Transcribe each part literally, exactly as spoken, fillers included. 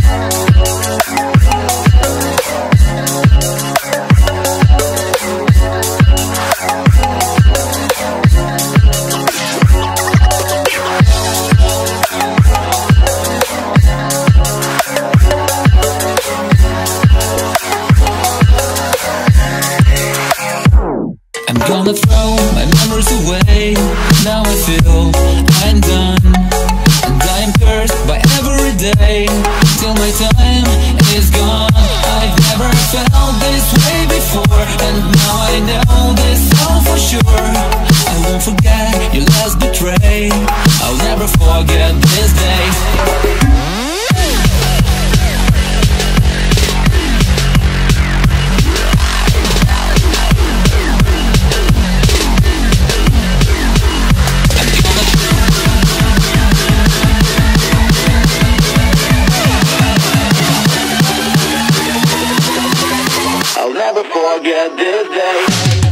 I'm gonna throw my memories away. Now I feel I'm done, and I am cursed by every day till my time is gone. I've never felt this way before, and now I know this all for sure. I won't forget your last betray. I'll never forget this day. I'll never forget this day.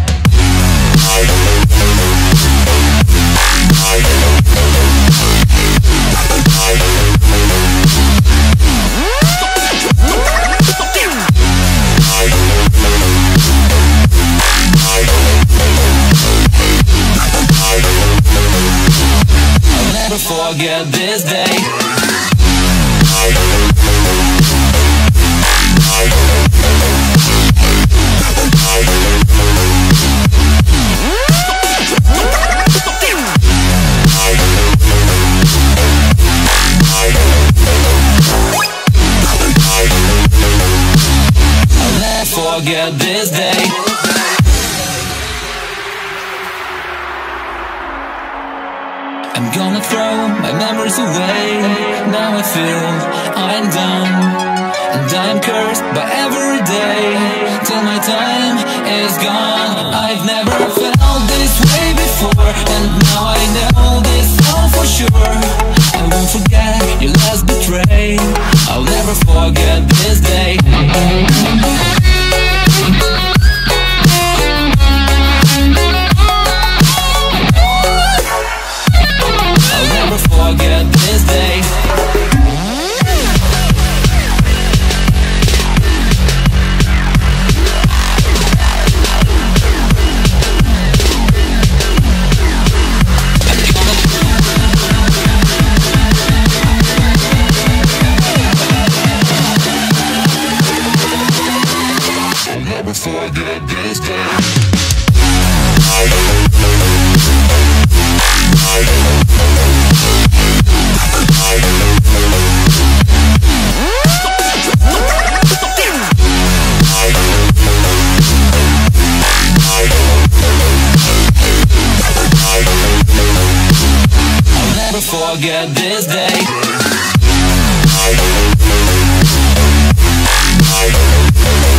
I'll never forget this day. Forget this day. I'm gonna throw my memories away. Now I feel I'm done, and I'm cursed by every day till my time is gone. I've never felt this way before, and now I know this all for sure. I won't forget your last betray. I'll never forget this day. Forget this day. I'll never forget this day. Forget this day.